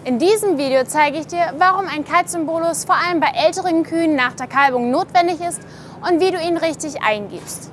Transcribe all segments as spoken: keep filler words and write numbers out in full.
In diesem Video zeige ich dir, warum ein Kalziumbolus vor allem bei älteren Kühen nach der Kalbung notwendig ist und wie du ihn richtig eingibst.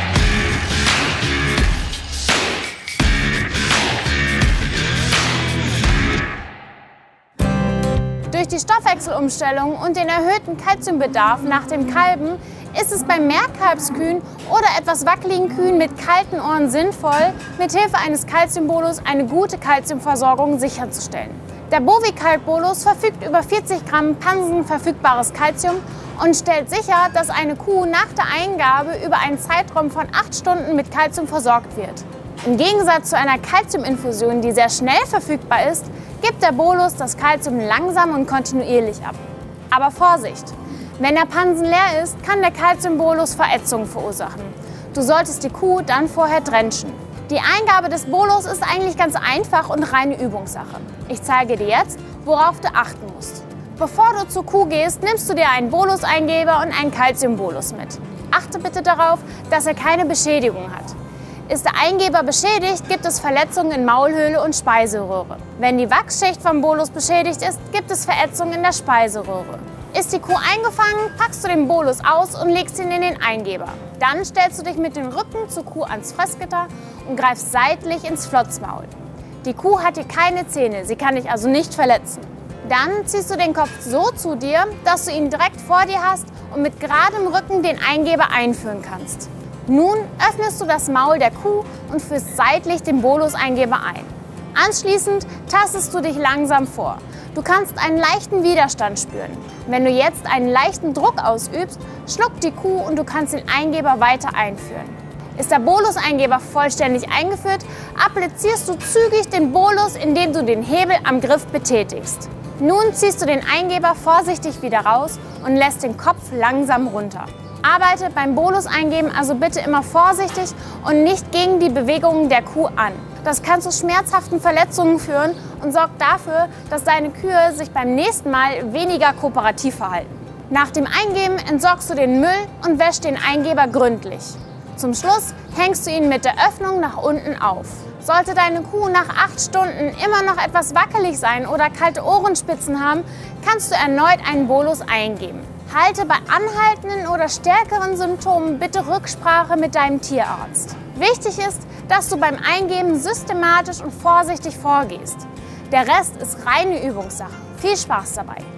Durch die Stoffwechselumstellung und den erhöhten Kalziumbedarf nach dem Kalben ist es bei Mehrkalbskühen oder etwas wackeligen Kühen mit kalten Ohren sinnvoll, mit Hilfe eines Kalziumbolus eine gute Kalziumversorgung sicherzustellen. Der Bovikalb-Bolus verfügt über vierzig Gramm pansenverfügbares Kalzium und stellt sicher, dass eine Kuh nach der Eingabe über einen Zeitraum von acht Stunden mit Kalzium versorgt wird. Im Gegensatz zu einer Kalziuminfusion, die sehr schnell verfügbar ist, gibt der Bolus das Kalzium langsam und kontinuierlich ab. Aber Vorsicht! Wenn der Pansen leer ist, kann der Kalziumbolus Verätzung verursachen. Du solltest die Kuh dann vorher drenchen. Die Eingabe des Bolus ist eigentlich ganz einfach und reine Übungssache. Ich zeige dir jetzt, worauf du achten musst. Bevor du zur Kuh gehst, nimmst du dir einen Boluseingeber und einen Kalziumbolus mit. Achte bitte darauf, dass er keine Beschädigung hat. Ist der Eingeber beschädigt, gibt es Verletzungen in Maulhöhle und Speiseröhre. Wenn die Wachsschicht vom Bolus beschädigt ist, gibt es Verätzungen in der Speiseröhre. Ist die Kuh eingefangen, packst du den Bolus aus und legst ihn in den Eingeber. Dann stellst du dich mit dem Rücken zur Kuh ans Fressgitter und greifst seitlich ins Flotzmaul. Die Kuh hat hier keine Zähne, sie kann dich also nicht verletzen. Dann ziehst du den Kopf so zu dir, dass du ihn direkt vor dir hast und mit geradem Rücken den Eingeber einführen kannst. Nun öffnest du das Maul der Kuh und führst seitlich den Boluseingeber ein. Anschließend tastest du dich langsam vor. Du kannst einen leichten Widerstand spüren. Wenn du jetzt einen leichten Druck ausübst, schluckt die Kuh und du kannst den Eingeber weiter einführen. Ist der Boluseingeber vollständig eingeführt, applizierst du zügig den Bolus, indem du den Hebel am Griff betätigst. Nun ziehst du den Eingeber vorsichtig wieder raus und lässt den Kopf langsam runter. Arbeite beim Boluseingeben also bitte immer vorsichtig und nicht gegen die Bewegungen der Kuh an. Das kann zu schmerzhaften Verletzungen führen und sorgt dafür, dass deine Kühe sich beim nächsten Mal weniger kooperativ verhalten. Nach dem Eingeben entsorgst du den Müll und wäschst den Eingeber gründlich. Zum Schluss hängst du ihn mit der Öffnung nach unten auf. Sollte deine Kuh nach acht Stunden immer noch etwas wackelig sein oder kalte Ohrenspitzen haben, kannst du erneut einen Bolus eingeben. Halte bei anhaltenden oder stärkeren Symptomen bitte Rücksprache mit deinem Tierarzt. Wichtig ist, dass du beim Eingeben systematisch und vorsichtig vorgehst. Der Rest ist reine Übungssache. Viel Spaß dabei!